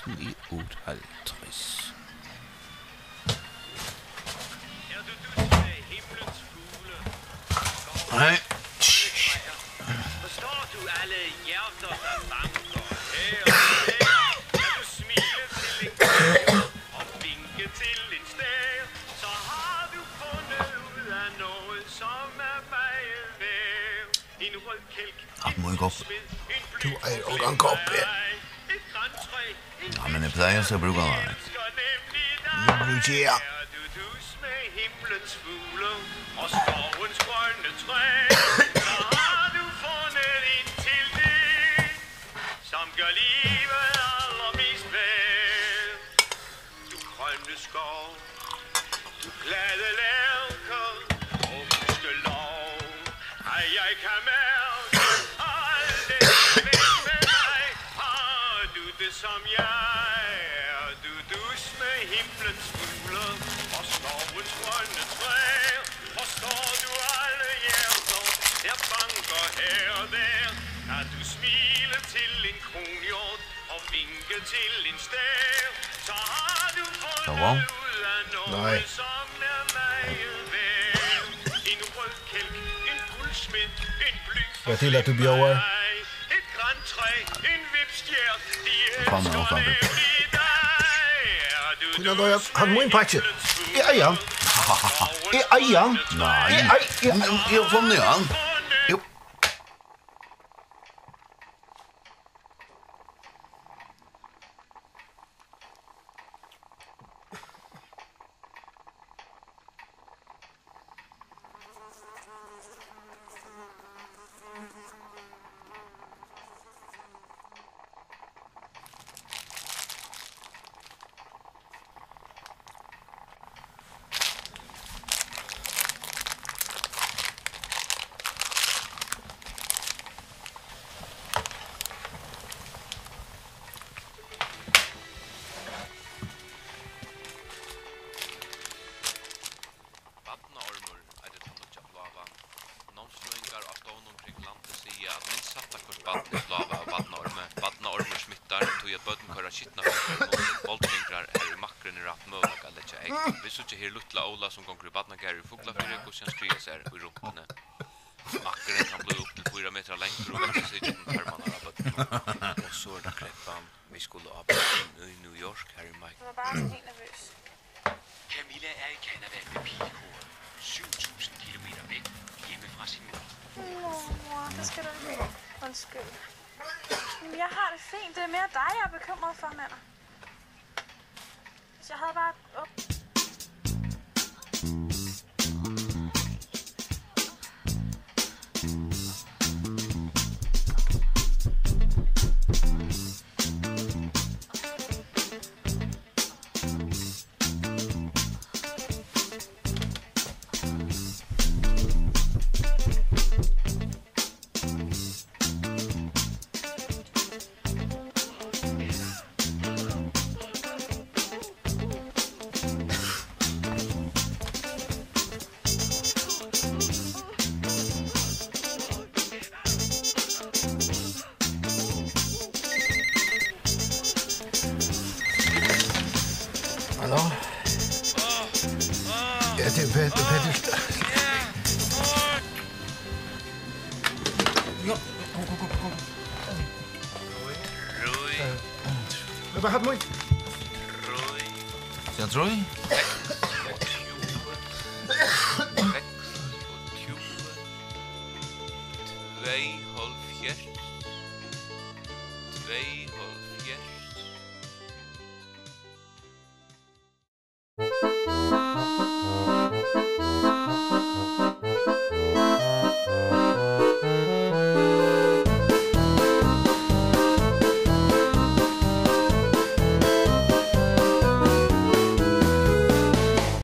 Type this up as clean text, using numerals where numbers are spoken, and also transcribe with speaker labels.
Speaker 1: 1058.
Speaker 2: Nej.
Speaker 3: Forstår du alle hjerter, der banker her og der? Kan du smile til en kære og vinke til en stær, så har du fundet ud af noget, som er meget værd. En rød kælk,
Speaker 2: Må ikke op.
Speaker 3: du
Speaker 2: er en kop, ja.
Speaker 3: Et grantræ, en
Speaker 2: Ja, men jeg plejer så at bruge det.
Speaker 3: elsker nemlig dig.
Speaker 2: Jeg bruger det, ja.
Speaker 3: Er du dus med himlens fugle og skovens grønne træ, så har du fundet ind til det, som gør livet allermest værd. Du grønne skov, du glade lærker, og gudskelov, at jeg kan mærke alt det væk med dig. Har du det som jeg, er du dus med himlens fugle og skovens grønne træer. Forstår du alle hjerter, der banker her og der? Kan du smile til en kronhjort og vinke til en stær, så har du fundet ud af noget, som er meget værd. En rød kælk, en guldsmed, en bly for
Speaker 4: Bjørn.
Speaker 3: et grantræ, en vipstjert, de
Speaker 2: Kom
Speaker 3: elsker
Speaker 2: nu, kom nu.
Speaker 3: nemlig dig. Er du
Speaker 4: Nå, han må en pakke. Ja, ja. Ja.
Speaker 2: Nej. Jo, kom nu, ja. Jo.
Speaker 1: Som går i badnagar i fuglafyrir og sen stryga seg i rumpene. Makkeren kan bli upp til 4 meter längre och växa sig genom tarmarna av bötten. Och så är det kreppan. Vi skulle arbeta i New York här i maj.
Speaker 5: Jeg var bare så helt nervøs.
Speaker 3: Camilla er i Canada med bilkor. 7.000 kilometer væk hjemme fra sin mor.
Speaker 5: Mor, det skal du ikke. Undskyld. Men jeg har det fint. Det er mere dig, jeg er bekymret for, mand. Hvis jeg havde bare...
Speaker 4: Petur. Kom. Hvad har du med?
Speaker 2: Skal jeg tro i?
Speaker 1: Ja,